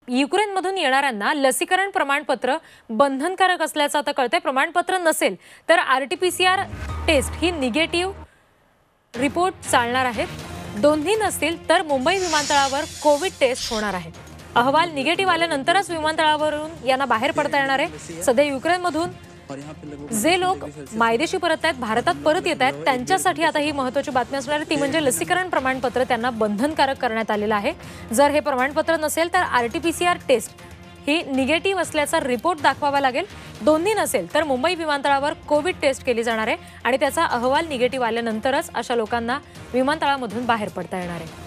युक्रेनमधून येणाऱ्यांना लसीकरण प्रमाणपत्र बंधनकारक असल्याचं आता कळतंय। प्रमाणपत्र नसेल तर आरटीपीसीआर टेस्ट ही निगेटिव्ह रिपोर्ट चालणार आहे। दोन्ही नसतील तर मुंबई विमानतळावर कोविड टेस्ट होणार आहे। अहवाल निगेटिव्ह आल्यानंतरच विमानतळावरून यांना बाहेर पडता येणार आहे। सध्या युक्रेनमधून जे लोक मायदेशी परत आहेत, भारतात परत येत आहेत, त्यांच्यासाठी आता ही महत्त्वाची बातमी असणार आहे, ती म्हणजे लसीकरण प्रमाणपत्र त्यांना बंधनकारक करण्यात आलेलं आहे। जर हे प्रमाणपत्र नसेल तर आरटीपीसीआर टेस्ट ही निगेटिव्ह असल्याचा रिपोर्ट दाखवावा लागेल। दोन्ही नसेल तर मुंबई विमानतळावर कोविड टेस्ट केली जाणार आहे आणि त्याचा अहवाल निगेटिव्ह आल्यानंतरच अशा लोकांना विमानतळामधून बाहेर पडता येणार आहे।